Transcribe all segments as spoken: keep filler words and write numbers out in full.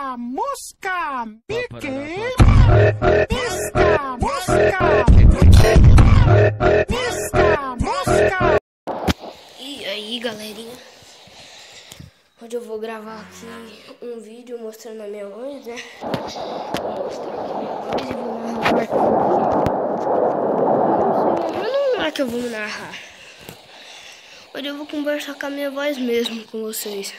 Mosca, mosca, me queima. Mosca, mosca, mosca, mosca. E aí, galerinha, hoje eu vou gravar aqui um vídeo mostrando a minha voz, né? Vou mostrar aqui a minha voz e vou narrar. Mas não é que eu vou narrar. Hoje eu vou conversar com a minha voz mesmo com vocês.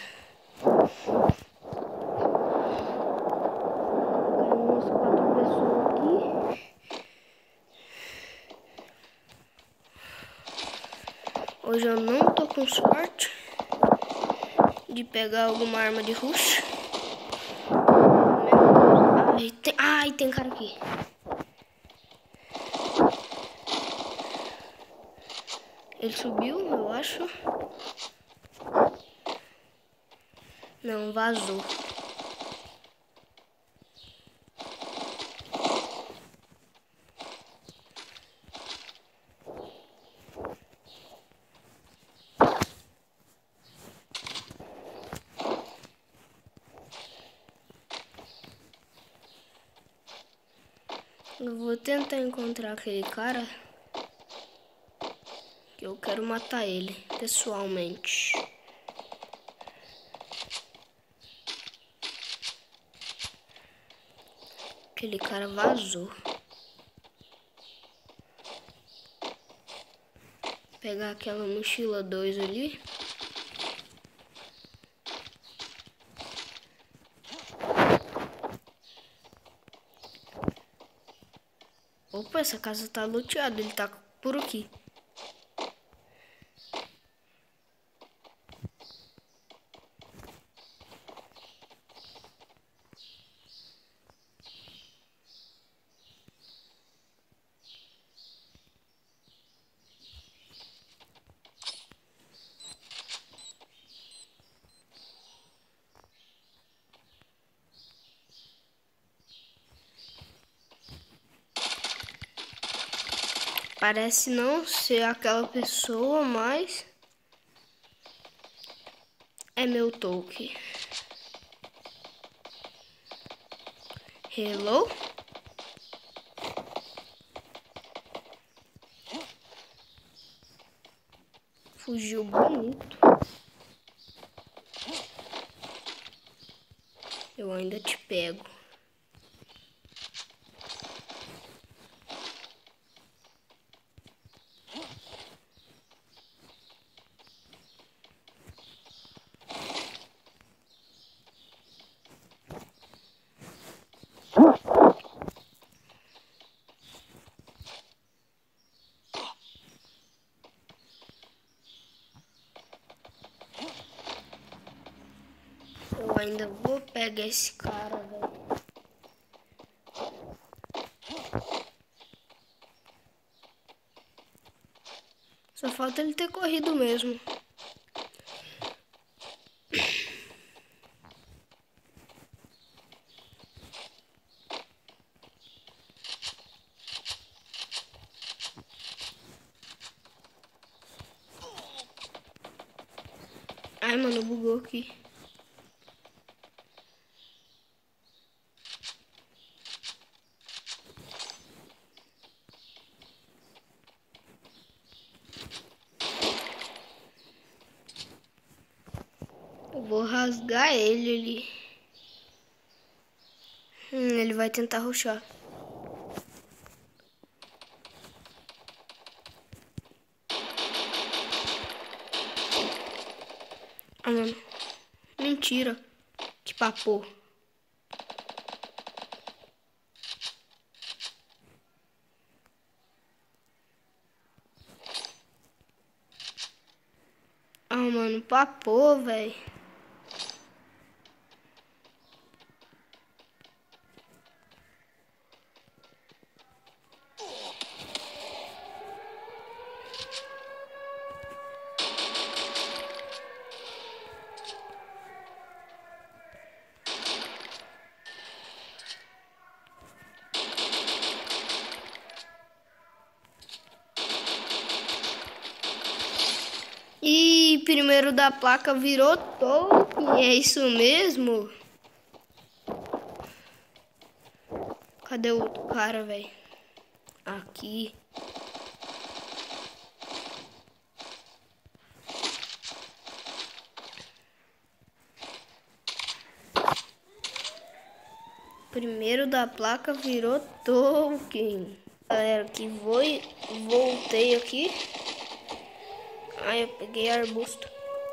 Umas quatro pessoas aqui. Hoje eu não tô com sorte de pegar alguma arma de rush. Ai, tem, ai, tem cara aqui. Ele subiu, eu acho. Não, vazou. Eu vou tentar encontrar aquele cara, que eu quero matar ele pessoalmente. Aquele cara vazou. Pegar aquela mochila dois ali. Opa, essa casa tá loteada, ele tá por aqui. Parece não ser aquela pessoa, mas é meu toque. Hello? Fugiu bonito. Eu ainda te pego. Eu ainda vou pegar esse cara, velho. Só falta ele ter corrido mesmo. Ai, mano, bugou aqui. Eu vou rasgar ele ali. Hum, ele vai tentar rushar. Ah, mano. Mentira. Que papo. Ah, mano, papo, velho. E primeiro da placa virou toque, é isso mesmo? Cadê o outro cara, velho? Aqui. Primeiro da placa virou Tolkien. Galera, que vou, voltei aqui. Aí eu peguei arbusto.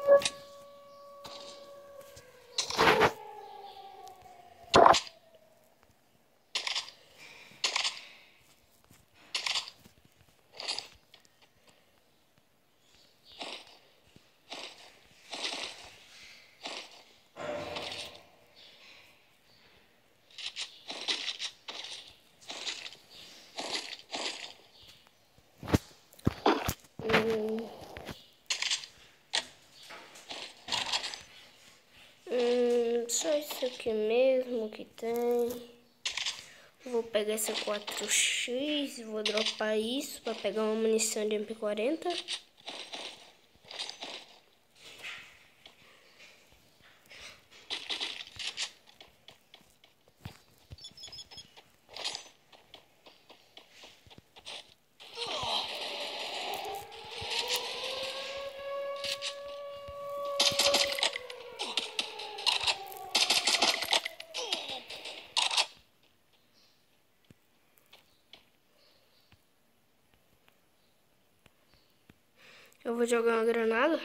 Hum. Hum, só isso aqui mesmo que tem. Vou pegar essa quatro x, vou dropar isso para pegar uma munição de M P quarenta. Eu vou jogar uma granada.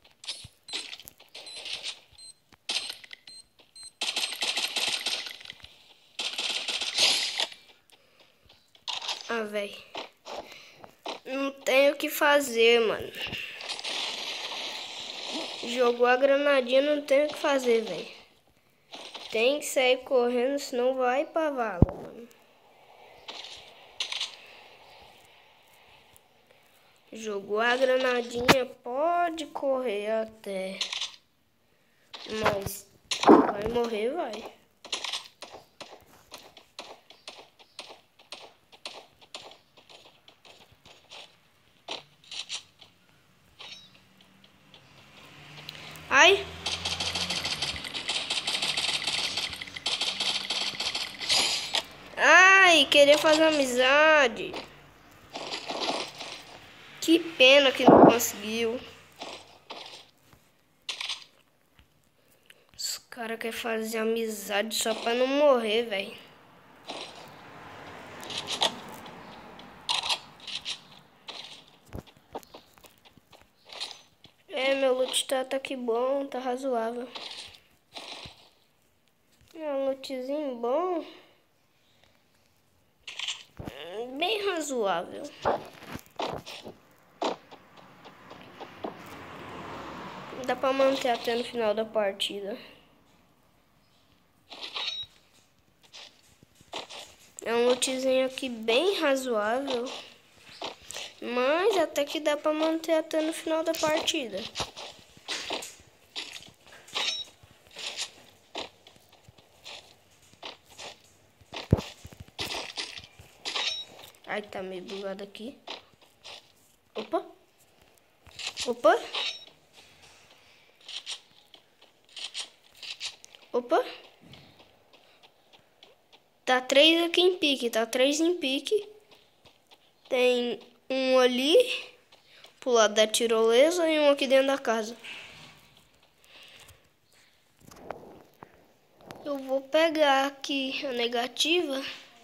Ah, velho. Não tenho o que fazer, mano. Jogou a granadinha, não tenho o que fazer, velho. Tem que sair correndo, senão vai pra vala, mano. Jogou a granadinha, pode correr até. Mas vai morrer, vai. Ai. Ai, queria fazer amizade. Que pena que não conseguiu. Os caras querem fazer amizade só pra não morrer, velho. É, meu loot tá, tá que bom, tá razoável. É um lootzinho bom. Bem razoável. Dá pra manter até no final da partida. É um lootzinho aqui bem razoável. Mas até que dá pra manter até no final da partida. Ai, tá meio bugado aqui. Opa. Opa. Opa. Tá três aqui em pique, tá três em pique. Tem um ali pro lado da tirolesa e um aqui dentro da casa. Eu vou pegar aqui a negativa.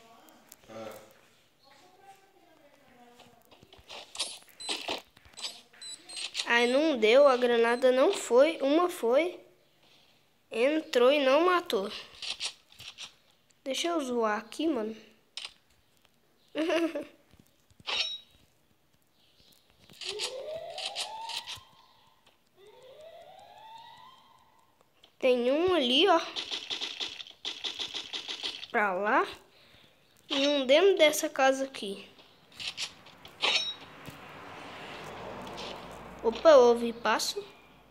Aí não deu, a granada não foi, uma foi. Entrou e não matou. Deixa eu zoar aqui, mano. Tem um ali, ó. Pra lá. E um dentro dessa casa aqui. Opa, eu ouvi passo.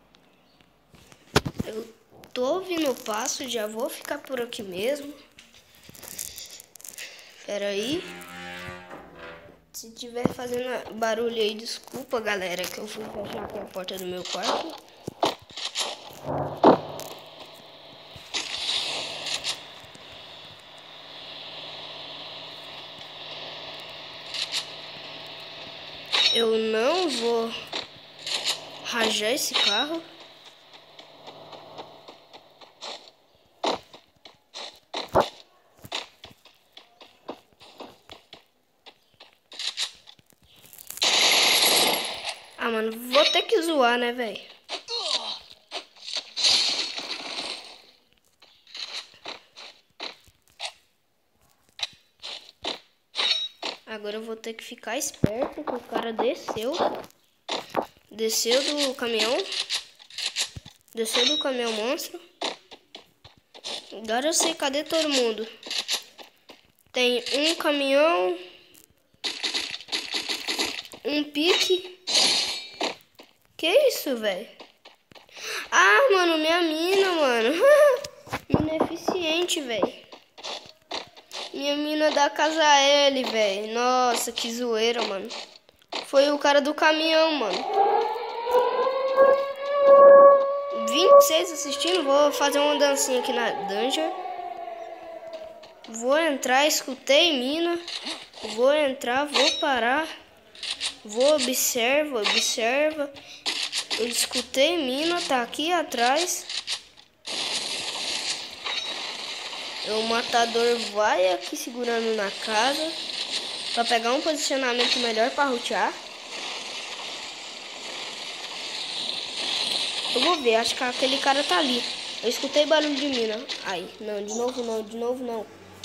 Eu tô ouvindo passo, já vou ficar por aqui mesmo. Pera aí. Se tiver fazendo barulho aí, desculpa, galera, que eu fui fechar aqui a porta do meu quarto. Eu não vou rajar esse carro. Ah, mano, vou ter que zoar, né, velho? Agora eu vou ter que ficar esperto, que o cara desceu. Desceu do caminhão. Desceu do caminhão monstro. Agora eu sei cadê todo mundo. Tem um caminhão. Um pique. Que isso, velho? Ah, mano, minha mina, mano. Mina eficiente, velho. Minha mina da casa L, velho. Nossa, que zoeira, mano. Foi o cara do caminhão, mano. vinte e seis assistindo. Vou fazer uma dancinha aqui na dungeon. Vou entrar, escutei mina. Vou entrar, vou parar. Vou observa, observa. Eu escutei mina, tá aqui atrás. O matador vai aqui segurando na casa pra pegar um posicionamento melhor pra rutear. Eu vou ver, acho que aquele cara tá ali. Eu escutei barulho de mina. Ai, não, de novo não, de novo não.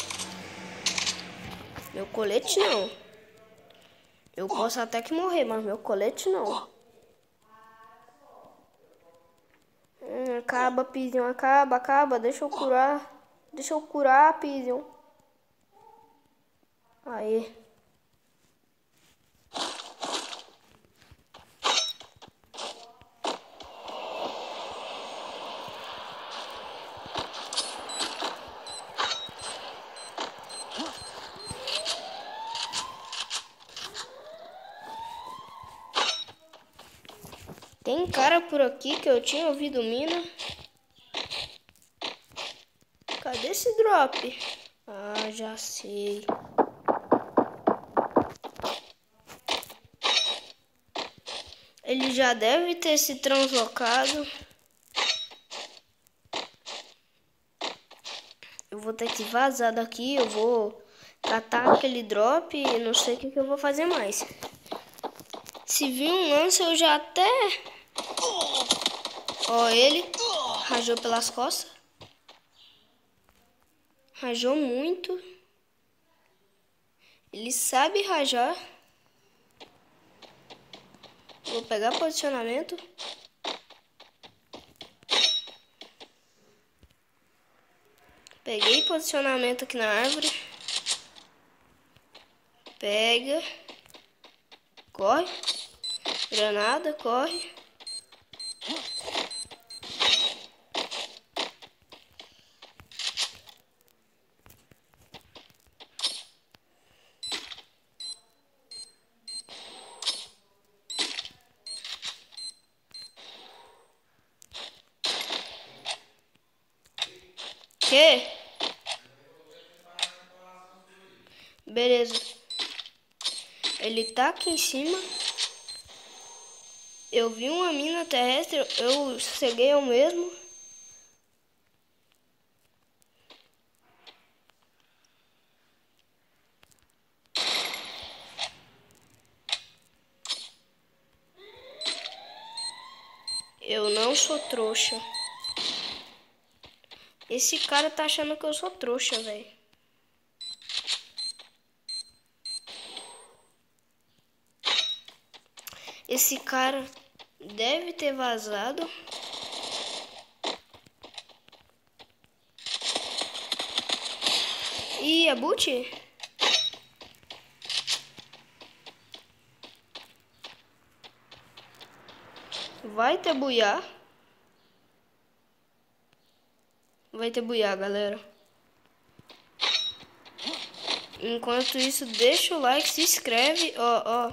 Meu colete não. Eu posso até que morrer, mas meu colete não. Hum, acaba, Pigeon, acaba, acaba. Deixa eu curar. Deixa eu curar, Pigeon. Aí. Tem cara por aqui que eu tinha ouvido mina. Cadê esse drop? Ah, já sei. Ele já deve ter se translocado. Eu vou ter que vazar daqui. Eu vou catar aquele drop e não sei o que, que eu vou fazer mais. Se vir um lance, eu já até... Ó, ele rajou pelas costas. Rajou muito. Ele sabe rajar. Vou pegar posicionamento. Peguei posicionamento aqui na árvore. Pega. Corre. Granada, corre. Que? Beleza. Ele tá aqui em cima. Eu vi uma mina terrestre. Eu ceguei eu mesmo. Eu não sou trouxa. Esse cara tá achando que eu sou trouxa, velho. Esse cara deve ter vazado. Ih, a boot? Vai ter buiá. Vai ter buiá, galera. Enquanto isso, deixa o like, se inscreve, ó, ó.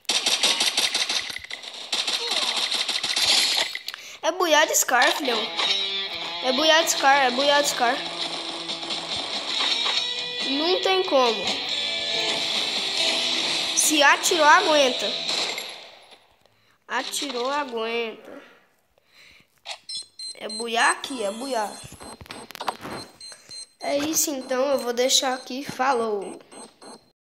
É buiá de Scar, filhão. É buiá de Scar, é buiá de Scar. Não tem como. Se atirou, aguenta. Atirou, aguenta. É buiar aqui, é buiar. É isso então, eu vou deixar aqui. Falou!